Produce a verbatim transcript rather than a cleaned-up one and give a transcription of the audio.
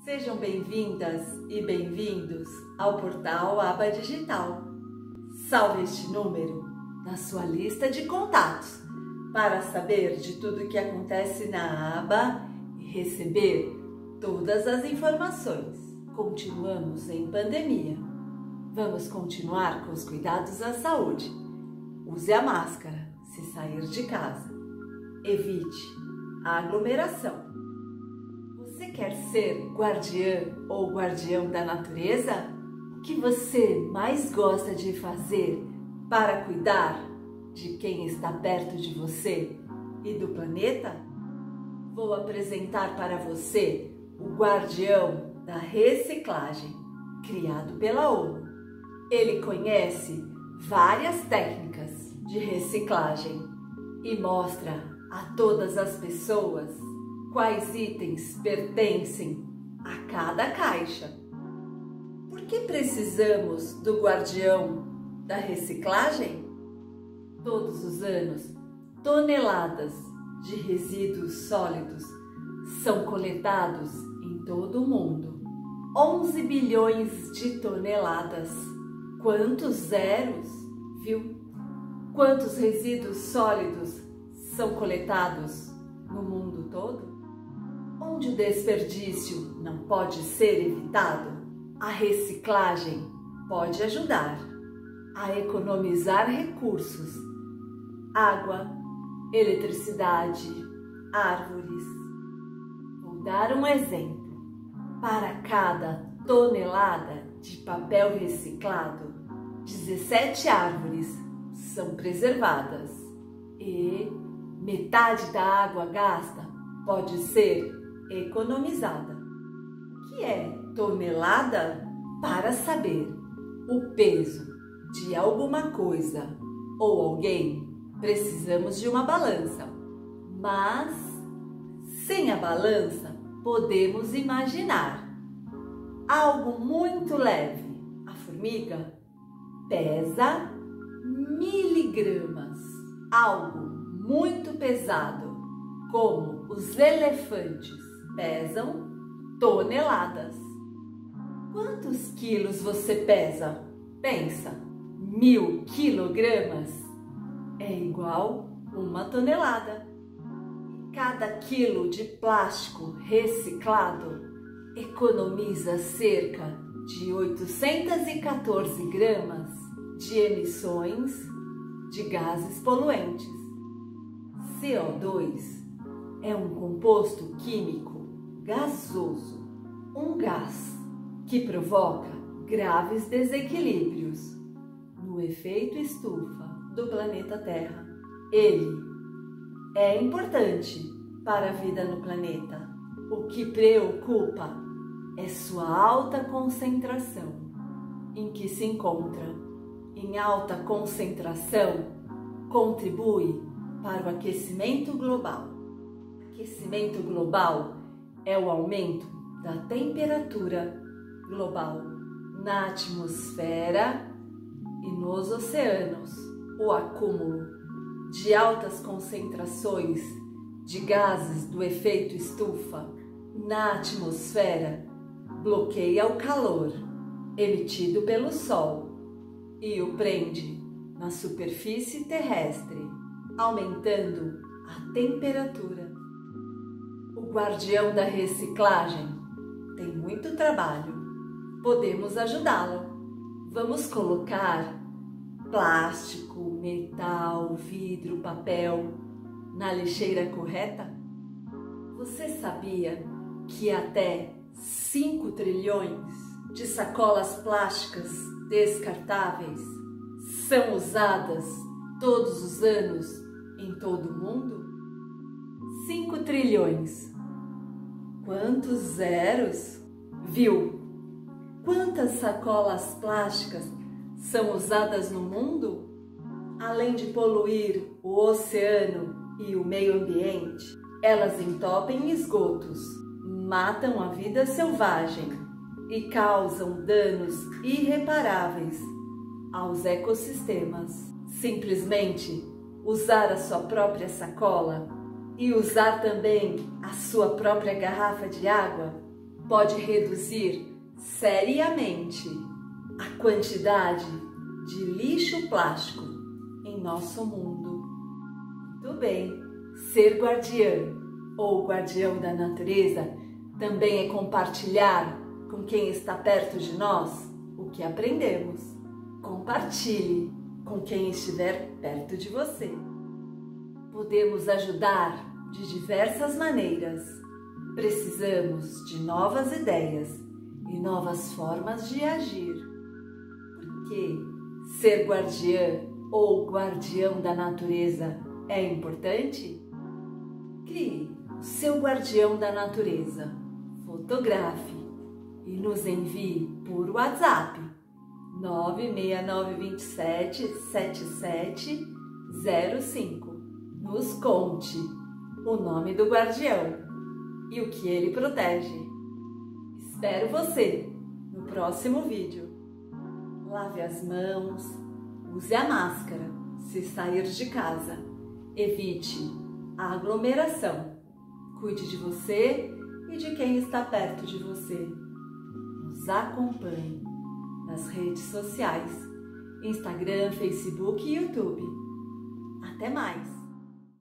Sejam bem-vindas e bem-vindos ao portal Aba Digital. Salve este número na sua lista de contatos para saber de tudo o que acontece na aba e receber todas as informações. Continuamos em pandemia. Vamos continuar com os cuidados à saúde. Use a máscara se sair de casa. Evite a aglomeração. Você quer ser guardiã ou guardião da natureza? O que você mais gosta de fazer para cuidar de quem está perto de você e do planeta? Vou apresentar para você o guardião da reciclagem, criado pela ONU. Ele conhece várias técnicas de reciclagem e mostra a todas as pessoas quais itens pertencem a cada caixa. Por que precisamos do guardião da reciclagem? Todos os anos, toneladas de resíduos sólidos são coletados em todo o mundo. onze bilhões de toneladas. Quantos zeros, viu? Quantos resíduos sólidos são coletados no mundo todo? Onde o desperdício não pode ser evitado, a reciclagem pode ajudar a economizar recursos, água, eletricidade, árvores. Vou dar um exemplo. Para cada tonelada de papel reciclado, dezessete árvores são preservadas e metade da água gasta pode ser economizada. O que é tonelada? Para saber o peso de alguma coisa ou alguém, precisamos de uma balança. Mas, sem a balança, podemos imaginar algo muito leve. A formiga pesa miligramas. Algo muito pesado, como os elefantes, pesam toneladas. Quantos quilos você pesa? Pensa, mil quilogramas é igual uma tonelada. Cada quilo de plástico reciclado economiza cerca de oitocentos e quatorze gramas de emissões de gases poluentes. C O dois é um composto químico gasoso, um gás que provoca graves desequilíbrios no efeito estufa do planeta Terra. Ele é importante para a vida no planeta. O que preocupa é sua alta concentração. Em que se encontra? Em alta concentração, contribui para o aquecimento global. Aquecimento global é o aumento da temperatura global na atmosfera e nos oceanos. O acúmulo de altas concentrações de gases do efeito estufa na atmosfera bloqueia o calor emitido pelo Sol e o prende na superfície terrestre, aumentando a temperatura. O guardião da reciclagem tem muito trabalho. Podemos ajudá-lo. Vamos colocar plástico, metal, vidro, papel na lixeira correta? Você sabia que até cinco trilhões de sacolas plásticas descartáveis são usadas todos os anos em todo o mundo? cinco trilhões. Quantos zeros? Viu? Quantas sacolas plásticas são usadas no mundo? Além de poluir o oceano e o meio ambiente, elas entopem esgotos, matam a vida selvagem e causam danos irreparáveis aos ecossistemas. Simplesmente usar a sua própria sacola e usar também a sua própria garrafa de água pode reduzir seriamente a quantidade de lixo plástico em nosso mundo. Muito bem, ser guardiã ou guardião da natureza também é compartilhar com quem está perto de nós o que aprendemos. Compartilhe com quem estiver perto de você. Podemos ajudar de diversas maneiras. Precisamos de novas ideias e novas formas de agir. Porque ser guardiã ou guardião da natureza é importante? Crie o seu guardião da natureza, fotografe e nos envie por WhatsApp nove seis nove dois sete sete sete zero cinco. Nos conte o nome do guardião e o que ele protege. Espero você no próximo vídeo. Lave as mãos, use a máscara se sair de casa. Evite a aglomeração. Cuide de você e de quem está perto de você. Nos acompanhe nas redes sociais, Instagram, Facebook e YouTube. Até mais!